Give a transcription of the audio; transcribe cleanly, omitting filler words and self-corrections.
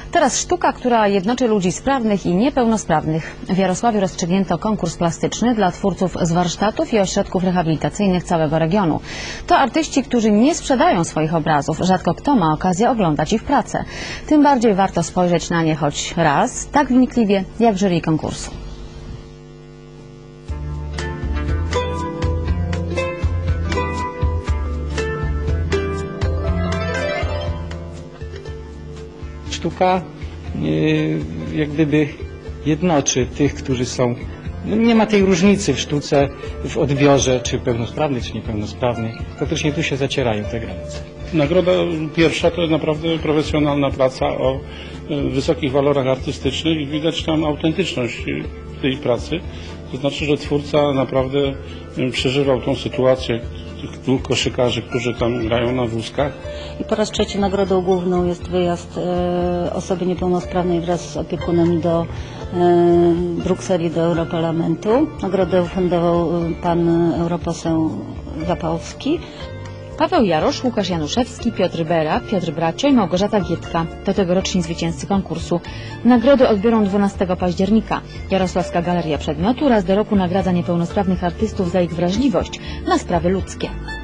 Teraz sztuka, która jednoczy ludzi sprawnych i niepełnosprawnych. W Jarosławiu rozstrzygnięto konkurs plastyczny dla twórców z warsztatów i ośrodków rehabilitacyjnych całego regionu. To artyści, którzy nie sprzedają swoich obrazów. Rzadko kto ma okazję oglądać ich pracę. Tym bardziej warto spojrzeć na nie choć raz, tak wnikliwie jak jury konkursu. Sztuka jak gdyby jednoczy tych, którzy są... Nie ma tej różnicy w sztuce, w odbiorze, czy pełnosprawny, czy niepełnosprawny. Faktycznie tu się zacierają te granice. Nagroda pierwsza to jest naprawdę profesjonalna praca o wysokich walorach artystycznych i widać tam autentyczność tej pracy. To znaczy, że twórca naprawdę przeżywał tą sytuację tych dwóch koszykarzy, którzy tam grają na wózkach. I po raz trzeci nagrodą główną jest wyjazd osoby niepełnosprawnej wraz z opiekunami do Brukseli, do Europarlamentu. Nagrodę ufundował pan europoseł Zapałowski. Paweł Jarosz, Łukasz Januszewski, Piotr Bera, Piotr Bracio i Małgorzata Gietka to tegoroczni zwycięzcy konkursu. Nagrody odbiorą 12 października. Jarosławska Galeria Przedmiotu raz do roku nagradza niepełnosprawnych artystów za ich wrażliwość na sprawy ludzkie.